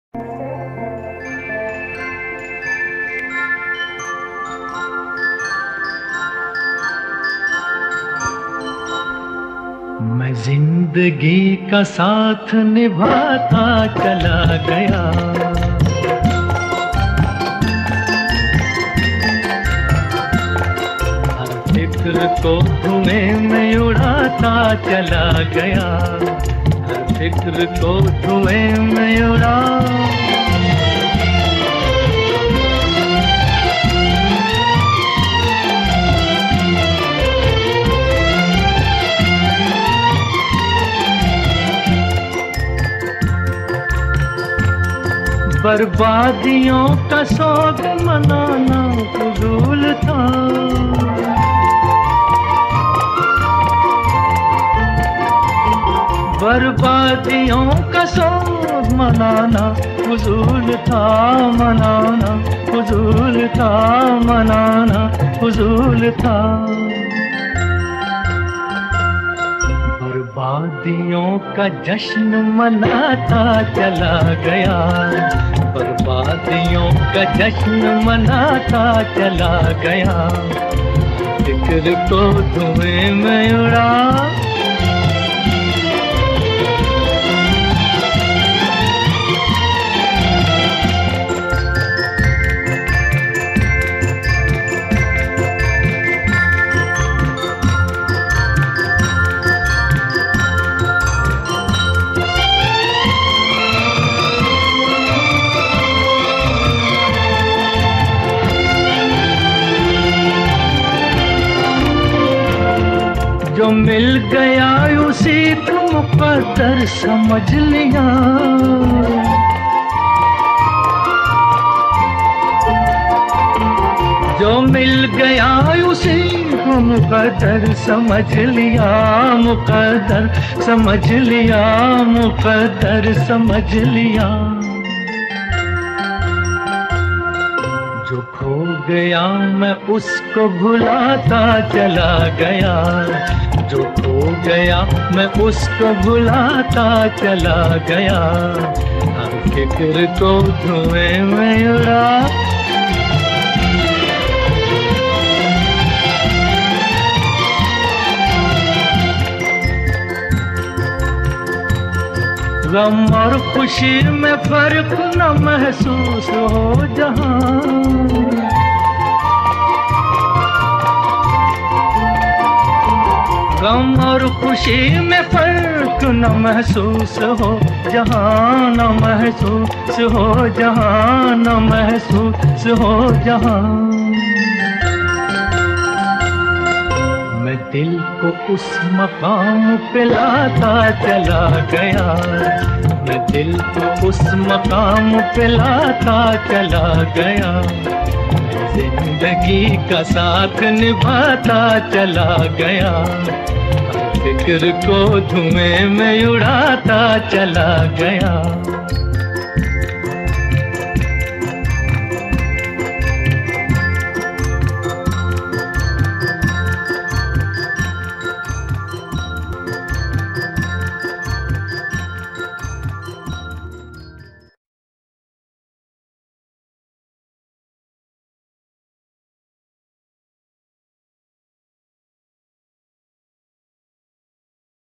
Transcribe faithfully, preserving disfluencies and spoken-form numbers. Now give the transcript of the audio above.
मैं जिंदगी का साथ निभाता चला गया, हर फिक्र को धुएं में उड़ाता चला गया, हर फिक्र को धुएं में उड़ा। बर्बादियों का शौक मनाना फजूल था, बर्बादियों का शौक मनाना फजूल था, मनाना फजूल था, मनाना फजूल था। बर्बादियों का जश्न मनाता चला गया, बर्बादियों का जश्न मनाता चला गया, फिक्र को धुएं में उड़ा। जो मिल गया उसी को मुकद्दर समझ लिया, जो मिल गया उसी को मुकद्दर समझ लिया, मुकद्दर समझ लिया, मुकद्दर समझ लिया। जो खो गया मैं उसको भुलाता चला गया, जो खो गया मैं उसको भुलाता चला गया, हर फिक्र को धुएं में उड़ा। गम और खुशी में फर्क न महसूस हो जहां, गम और खुशी में फर्क न महसूस हो जहां, न महसूस हो जहां, न महसूस हो जहां। मैं दिल को उस मकाम पे लाता चला गया, मैं दिल को उस मकाम पे लाता चला गया, जिंदगी का साथ निभाता चला गया, फिक्र को धुएं में उड़ाता चला गया।